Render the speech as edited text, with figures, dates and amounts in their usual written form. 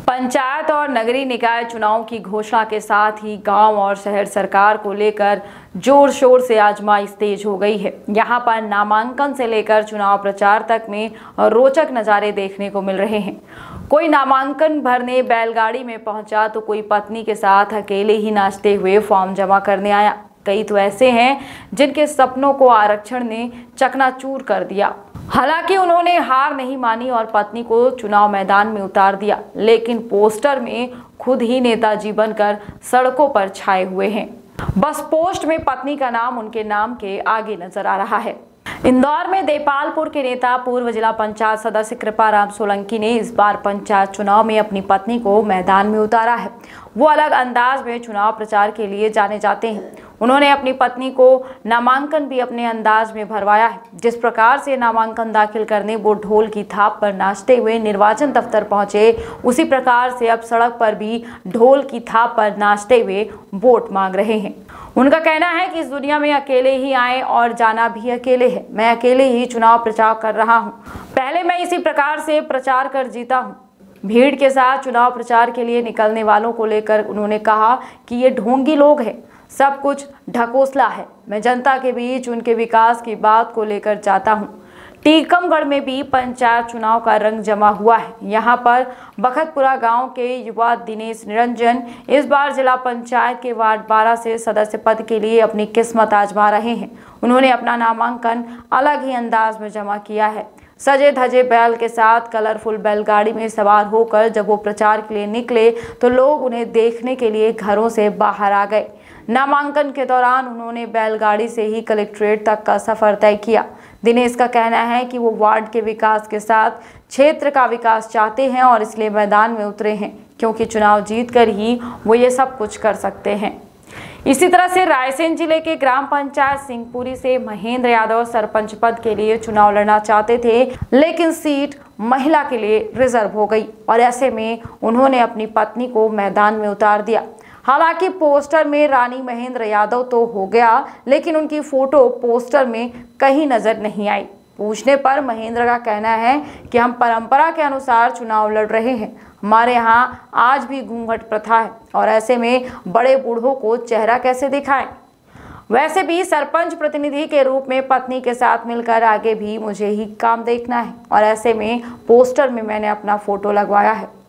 पंचायत और नगरीय निकाय चुनाव की घोषणा के साथ ही गांव और शहर सरकार को लेकर जोर शोर से आजमाइश तेज हो गई है। यहां पर नामांकन से लेकर चुनाव प्रचार तक में रोचक नज़ारे देखने को मिल रहे हैं। कोई नामांकन भरने बैलगाड़ी में पहुंचा तो कोई पत्नी के साथ अकेले ही नाचते हुए फॉर्म जमा करने आया। कई तो ऐसे हैं जिनके सपनों को आरक्षण ने चकनाचूर कर दिया। हालांकि उन्होंने हार नहीं मानी और पत्नी को चुनाव मैदान में उतार दिया, लेकिन पोस्टर में खुद ही नेताजी बनकर सड़कों पर छाए हुए हैं। बस पोस्ट में पत्नी का नाम उनके नाम के आगे नजर आ रहा है। इंदौर में देपालपुर के नेता पूर्व जिला पंचायत सदस्य कृपाराम सोलंकी ने इस बार पंचायत चुनाव में अपनी पत्नी को मैदान में उतारा है। वो अलग अंदाज में चुनाव प्रचार के लिए जाने जाते हैं। उन्होंने अपनी पत्नी को नामांकन भी अपने अंदाज में भरवाया है। जिस प्रकार से नामांकन दाखिल करने वो ढोल की थाप पर नाचते हुए निर्वाचन दफ्तर पहुंचे, उसी प्रकार से अब सड़क पर भी ढोल की थाप पर नाचते हुए वोट मांग रहे हैं। उनका कहना है कि इस दुनिया में अकेले ही आए और जाना भी अकेले है। मैं अकेले ही चुनाव प्रचार कर रहा हूँ। पहले मैं इसी प्रकार से प्रचार कर जीता हूँ। भीड़ के साथ चुनाव प्रचार के लिए निकलने वालों को लेकर उन्होंने कहा कि ये ढोंगी लोग हैं, सब कुछ ढकोसला है। मैं जनता के बीच उनके विकास की बात को लेकर जाता हूँ। टीकमगढ़ में भी पंचायत चुनाव का रंग जमा हुआ है। यहाँ पर बखतपुरा गांव के युवा दिनेश निरंजन इस बार जिला पंचायत के वार्ड 12 से सदस्य पद के लिए अपनी किस्मत आजमा रहे हैं। उन्होंने अपना नामांकन अलग ही अंदाज में जमा किया है। सजे धजे बैल के साथ कलरफुल बैलगाड़ी में सवार होकर जब वो प्रचार के लिए निकले तो लोग उन्हें देखने के लिए घरों से बाहर आ गए। नामांकन के दौरान उन्होंने बैलगाड़ी से ही कलेक्ट्रेट तक का सफर तय किया। दिनेश का कहना है कि वो वार्ड के विकास के साथ क्षेत्र का विकास चाहते हैं और इसलिए मैदान में उतरे हैं, क्योंकि चुनाव जीतकर ही वो ये सब कुछ कर सकते हैं। इसी तरह से रायसेन जिले के ग्राम पंचायत सिंहपुरी से महेंद्र यादव सरपंच पद के लिए चुनाव लड़ना चाहते थे, लेकिन सीट महिला के लिए रिजर्व हो गई और ऐसे में उन्होंने अपनी पत्नी को मैदान में उतार दिया। हालांकि पोस्टर में रानी महेंद्र यादव तो हो गया, लेकिन उनकी फोटो पोस्टर में कहीं नजर नहीं आई। पूछने पर महेंद्र का कहना है कि हम परंपरा के अनुसार चुनाव लड़ रहे हैं। हमारे यहाँ आज भी घूंघट प्रथा है और ऐसे में बड़े बूढ़ों को चेहरा कैसे दिखाएं। वैसे भी सरपंच प्रतिनिधि के रूप में पत्नी के साथ मिलकर आगे भी मुझे ही काम देखना है और ऐसे में पोस्टर में मैंने अपना फोटो लगवाया है।